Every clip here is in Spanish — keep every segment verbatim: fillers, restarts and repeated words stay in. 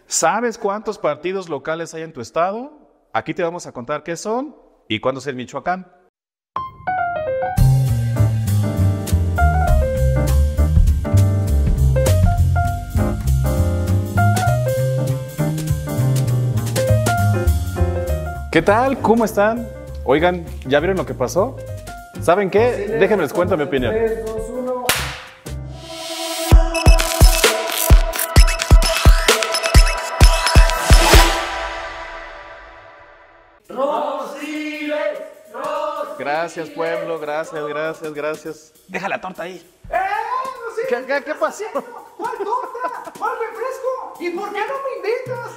¿Sabes cuántos partidos locales hay en tu estado? Aquí te vamos a contar qué son y cuándo es en Michoacán. ¿Qué tal? ¿Cómo están? Oigan, ¿ya vieron lo que pasó? ¿Saben qué? Déjenme les cuento mi opinión. tres, dos, uno. Rosiles, Rosiles. Gracias, pueblo, gracias, gracias, gracias. Deja la torta ahí. ¡Eh, Rosiles! ¿Qué, qué, qué pasó? ¿Cuál torta? ¿Cuál refresco? ¿Y por qué no me invitas?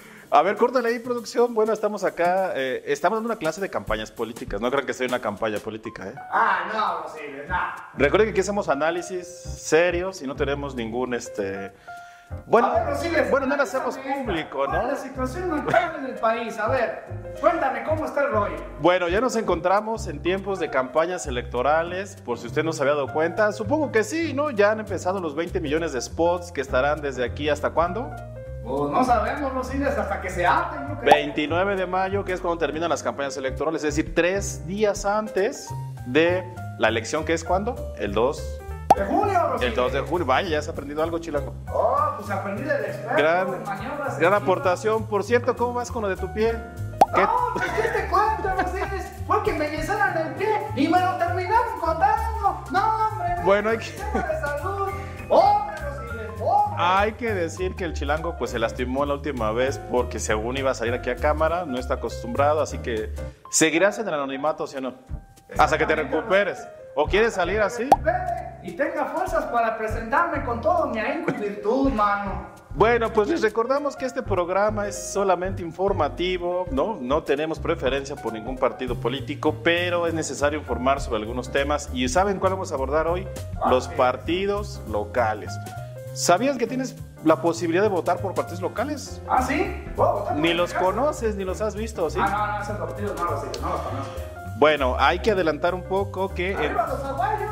A ver, córtale ahí, producción. Bueno, estamos acá, eh, estamos dando una clase de campañas políticas. No crean que sea una campaña política, ¿eh? Ah, no, Rosiles, no. Recuerden que aquí hacemos análisis serios y no tenemos ningún, este... Bueno, A ver, Rosiles, bueno, no lo hacemos analízame público, ¿cuál es ¿no? la situación actual en el país? A ver, cuéntame cómo está el rollo. Bueno, ya nos encontramos en tiempos de campañas electorales, por si usted no se había dado cuenta. Supongo que sí, ¿no? Ya han empezado los veinte millones de spots que estarán desde aquí hasta ¿cuándo? Pues no sabemos, Rosiles, hasta que se aten, ¿no crees? veintinueve de mayo, que es cuando terminan las campañas electorales, es decir, tres días antes de la elección, que es ¿cuándo? El dos. De junio, Rosiles. El dos de junio. Vaya, ya has aprendido algo, Chilango. Oh, pues aprendí del experto Gran, en maniobras. gran aportación. Por cierto, ¿cómo vas con lo de tu pie? ¿Qué? No, pues ¿qué te cuento, Rosiles? Fue que me yesaron el pie y me lo terminaron contando. No, hombre, me Bueno, hay que- sistema de salud. Hombre, Rosiles, hombre. Hay que decir que el Chilango pues se lastimó la última vez porque según iba a salir aquí a cámara, no está acostumbrado, así que seguirás en el anonimato, ¿sí o no? Hasta que te recuperes. ¿O quieres salir así? Vete y tenga fuerzas para presentarme con todo mi ahínco y virtud, mano. Bueno, pues les recordamos que este programa es solamente informativo, ¿no? No tenemos preferencia por ningún partido político, pero es necesario informar sobre algunos temas. ¿Y saben cuál vamos a abordar hoy? Los partidos locales. ¿Sabías que tienes la posibilidad de votar por partidos locales? ¿Ah, sí? ¿Puedo votar por Ni mi los casa? conoces, ni los has visto, ¿sí? Ah, no, no, esos partidos no, Rosiles, no los conozco. Bueno, hay que adelantar un poco que en, ¡Arriba los aguayos!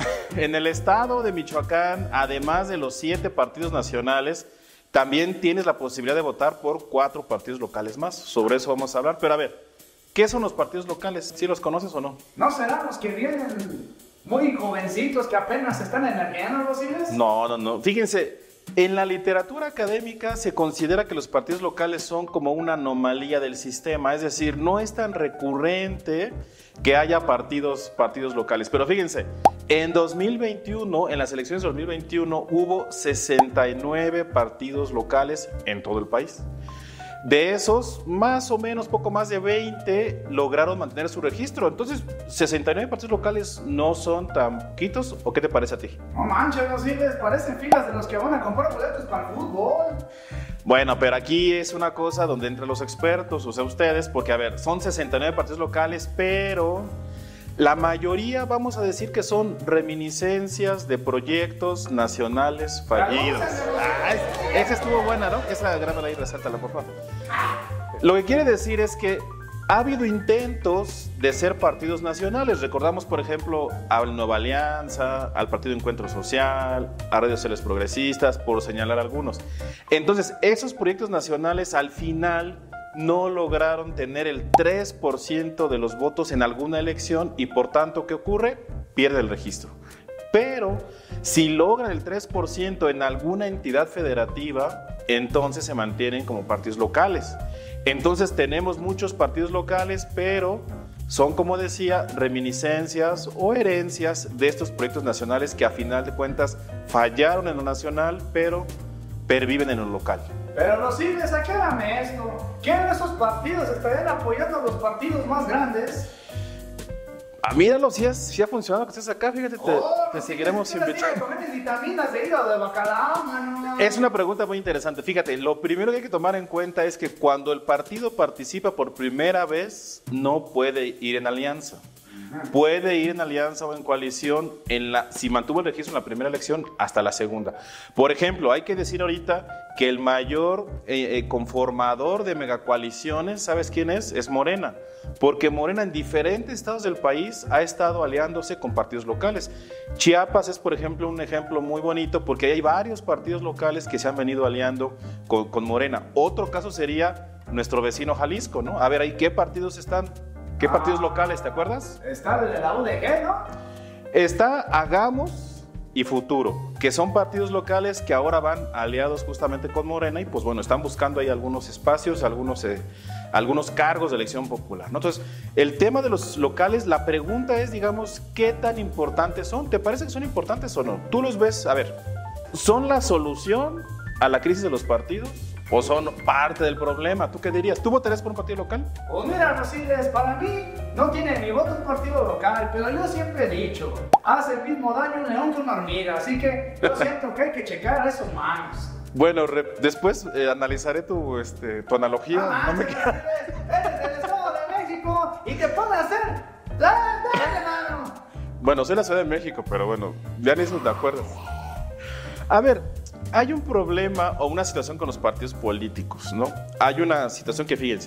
en el estado de Michoacán, además de los siete partidos nacionales, también tienes la posibilidad de votar por cuatro partidos locales más. Sobre eso vamos a hablar. Pero a ver, ¿qué son los partidos locales? ¿Sí los conoces o no? ¿No serán los que vienen muy jovencitos que apenas están emergiendo, Rosiles? No, no, no. Fíjense, en la literatura académica se considera que los partidos locales son como una anomalía del sistema, es decir, no es tan recurrente que haya partidos, partidos locales. Pero fíjense, en dos mil veintiuno, en las elecciones de dos mil veintiuno, hubo sesenta y nueve partidos locales en todo el país. De esos, más o menos, poco más de veinte lograron mantener su registro. Entonces, ¿sesenta y nueve partidos locales no son tan poquitos? ¿O qué te parece a ti? No manches, Rosiles, parecen filas de los que van a comprar boletos para el fútbol. Bueno, pero aquí es una cosa donde entran los expertos, o sea, ustedes, porque, a ver, son sesenta y nueve partidos locales, pero la mayoría, vamos a decir que son reminiscencias de proyectos nacionales fallidos. Ah, es- esa estuvo buena, ¿no? Esa grábala ahí, resáltala, por favor. Lo que quiere decir es que ha habido intentos de ser partidos nacionales. Recordamos, por ejemplo, a Nueva Alianza, al Partido Encuentro Social, a Redes Sociales Progresistas, por señalar algunos. Entonces, esos proyectos nacionales al final no lograron tener el tres por ciento de los votos en alguna elección y por tanto, ¿qué ocurre? Pierde el registro. Pero si logran el tres por ciento en alguna entidad federativa, entonces se mantienen como partidos locales. Entonces tenemos muchos partidos locales, pero son, como decía, reminiscencias o herencias de estos proyectos nacionales que a final de cuentas fallaron en lo nacional, pero perviven en lo local. Pero Rosiles, aclárame esto. ¿Quién de esos partidos estarían apoyando a los partidos más grandes? Ah, míralo, si, has, si ha funcionado que estés acá, fíjate, te, Oh, te Rosiles, seguiremos tú le tienes que invitando. comer vitaminas de hígado de bacalao, mano. Es una pregunta muy interesante. Fíjate, lo primero que hay que tomar en cuenta es que cuando el partido participa por primera vez, no puede ir en alianza. puede ir en alianza o en coalición en la, si mantuvo el registro en la primera elección hasta la segunda. Por ejemplo, hay que decir ahorita que el mayor eh, eh, conformador de megacoaliciones, ¿sabes quién es? Es Morena, porque Morena en diferentes estados del país ha estado aliándose con partidos locales. Chiapas es, por ejemplo, un ejemplo muy bonito porque hay varios partidos locales que se han venido aliando con, con Morena. Otro caso sería nuestro vecino Jalisco, ¿no? A ver, ahí, ¿qué partidos están? ¿Qué partidos ah, locales, te acuerdas? Está el de la U D G, ¿no? Está Hagamos y Futuro, que son partidos locales que ahora van aliados justamente con Morena y pues bueno, están buscando ahí algunos espacios, algunos, eh, algunos cargos de elección popular, ¿no? Entonces, el tema de los locales, la pregunta es, digamos, ¿qué tan importantes son? ¿Te parece que son importantes o no? ¿Tú los ves? A ver, ¿son la solución a la crisis de los partidos? ¿O son parte del problema? ¿Tú qué dirías? ¿Tú votarías por un partido local? Pues mira, Rosiles, para mí no tiene ni voto un partido local, pero yo siempre he dicho, hace el mismo daño un león que una hormiga, así que yo siento que hay que checar a esos manos. Bueno, después eh, analizaré tu, este, tu analogía. Ah, no me... eres, eres del Estado de México y te pones a hacer... ¡Dale, dale, mano! Bueno, soy la Ciudad de México, pero bueno, ya ni eso te acuerdas. A ver, hay un problema o una situación con los partidos políticos, ¿no? Hay una situación que, fíjense,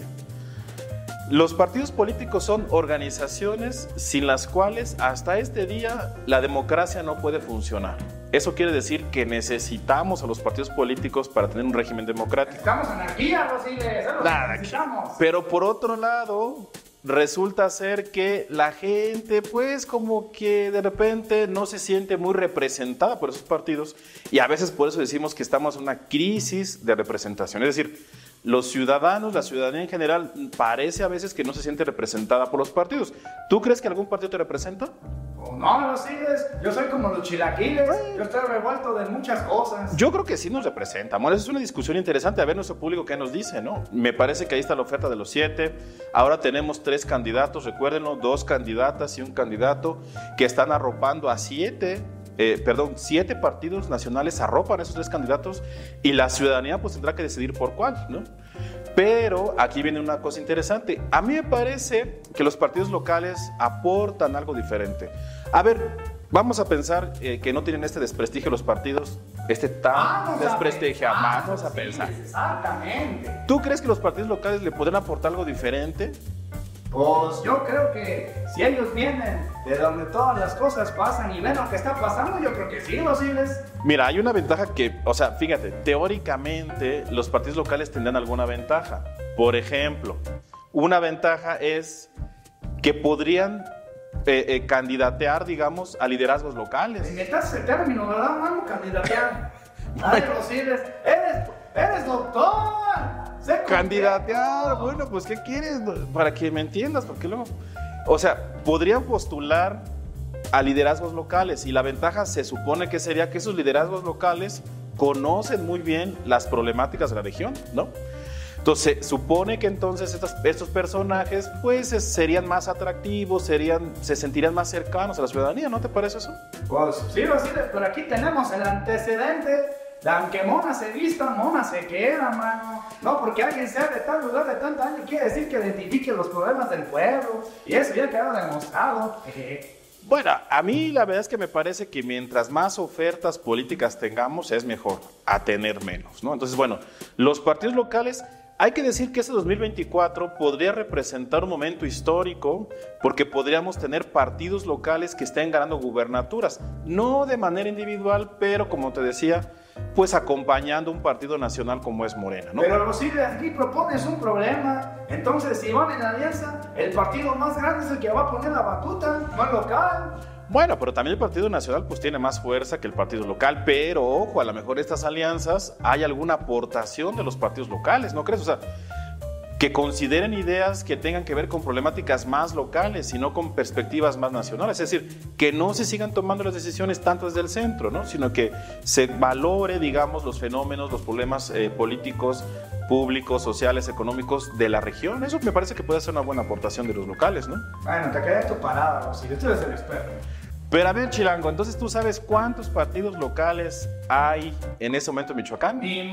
los partidos políticos son organizaciones sin las cuales hasta este día la democracia no puede funcionar. Eso quiere decir que necesitamos a los partidos políticos para tener un régimen democrático. Estamos en anarquía, Rosiles, eso lo necesitamos. Pero por otro lado, resulta ser que la gente, pues, como que de repente no se siente muy representada por esos partidos y a veces por eso decimos que estamos en una crisis de representación. Es decir, los ciudadanos, la ciudadanía en general, parece a veces que no se siente representada por los partidos. ¿Tú crees que algún partido te representa? Oh, no, Rosiles, yo soy como los chilaquiles, yo estoy revuelto de muchas cosas. Yo creo que sí nos representa, amor, esa es una discusión interesante, a ver nuestro público qué nos dice, ¿no? Me parece que ahí está la oferta de los siete, ahora tenemos tres candidatos, recuérdenlo, dos candidatas y un candidato que están arropando a siete, eh, perdón, siete partidos nacionales arropan a esos tres candidatos y la ciudadanía pues tendrá que decidir por cuál, ¿no? Pero aquí viene una cosa interesante. A mí me parece que los partidos locales aportan algo diferente. A ver, vamos a pensar eh, que no tienen este desprestigio los partidos, este tan desprestigio. Vamos a pensar. Exactamente. ¿Tú crees que los partidos locales le podrían aportar algo diferente? Pues yo creo que si ellos vienen de donde todas las cosas pasan y ven lo que está pasando, yo creo que sí, Rosiles. Mira, hay una ventaja que, o sea, fíjate, teóricamente los partidos locales tendrán alguna ventaja. Por ejemplo, una ventaja es que podrían eh, eh, candidatear, digamos, a liderazgos locales. Metas ese término, ¿verdad, mano? Candidatear. Ay, Rosiles, eres, eres doctor. Candidatear, bueno, pues ¿qué quieres? Para que me entiendas, porque luego, o sea, podrían postular a liderazgos locales y la ventaja se supone que sería que esos liderazgos locales conocen muy bien las problemáticas de la región, ¿no? Entonces, se supone que entonces estos, estos personajes pues serían más atractivos, serían, se sentirían más cercanos a la ciudadanía, ¿no te parece eso? Pues sí, Rosiles, pero aquí tenemos el antecedente. Aunque mona se vista, mona se queda, mano. No, porque alguien sea de tal lugar de tantos años quiere decir que identifique los problemas del pueblo. Y eso ya quedó demostrado. Bueno, a mí la verdad es que me parece que mientras más ofertas políticas tengamos es mejor a tener menos, ¿no? Entonces, bueno, los partidos locales, hay que decir que este dos mil veinticuatro podría representar un momento histórico porque podríamos tener partidos locales que estén ganando gubernaturas, no de manera individual, pero como te decía, pues acompañando un partido nacional como es Morena, ¿no? Pero Rosiles, aquí propones un problema. Entonces, si van en alianza, el partido más grande es el que va a poner la batuta, no el local. Bueno, pero también el Partido Nacional pues tiene más fuerza que el partido local, pero ojo, a lo mejor estas alianzas hay alguna aportación de los partidos locales, ¿no crees? O sea, que consideren ideas que tengan que ver con problemáticas más locales y no con perspectivas más nacionales, es decir, que no se sigan tomando las decisiones tanto desde el centro, ¿no? Sino que se valore, digamos, los fenómenos, los problemas eh, políticos, públicos, sociales, económicos de la región. Eso me parece que puede ser una buena aportación de los locales, ¿no? Bueno, te quedas tu parada, Rosiles, tú eres el experto. Pero a ver, Chilango, entonces tú sabes cuántos partidos locales hay en ese momento en Michoacán. Ni más.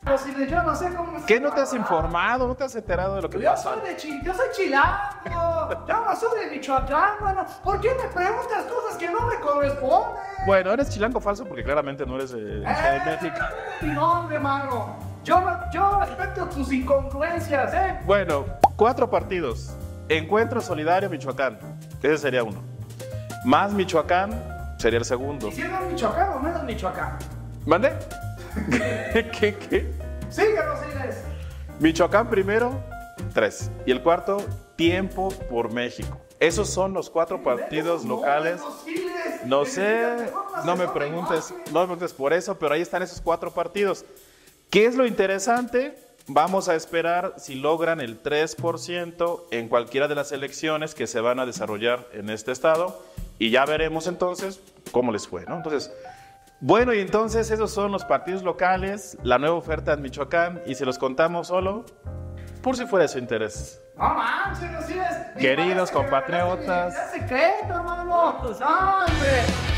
Si yo no sé cómo... ¿Qué no te has informado? ¿No te has enterado de lo que Yo pasa? soy de Chi- yo soy chilango. Yo no soy de Michoacán, mano. ¿Por qué me preguntas cosas que no me corresponden? Bueno, eres chilango falso porque claramente no eres de, de Eh, México. Mi nombre, mano. Yo, no- yo respeto tus incongruencias, ¿eh? Bueno, cuatro partidos. Encuentro Solidario Michoacán. Ese sería uno. Más Michoacán sería el segundo. ¿Y si es más Michoacán o menos Michoacán? ¿Mande? ¿Qué, qué? Síguelo, sigues. Michoacán primero, tres. Y el cuarto, Tiempo por México. Esos son los cuatro partidos locales. No sé, no me preguntes, no me preguntes por eso, pero ahí están esos cuatro partidos. ¿Qué es lo interesante? Vamos a esperar si logran el tres por ciento en cualquiera de las elecciones que se van a desarrollar en este estado y ya veremos entonces cómo les fue, ¿no? Entonces, bueno, y entonces esos son los partidos locales, la nueva oferta en Michoacán, y se los contamos solo por si fuera de su interés. No manches, no sigues. Queridos compatriotas. Es secreto, hermano. No, hombre.